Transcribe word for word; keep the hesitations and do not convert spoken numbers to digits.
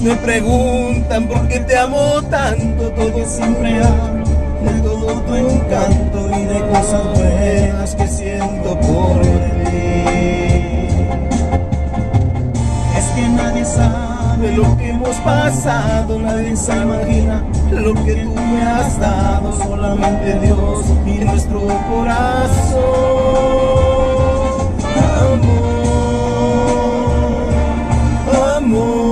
Me preguntan por qué te amo tanto, porque siempre hablo de todo tu encanto y de cosas buenas que siento por ti. Es que nadie sabe lo que hemos pasado, nadie se imagina lo que tú me has dado, solamente Dios y nuestro corazón. Amor, amor.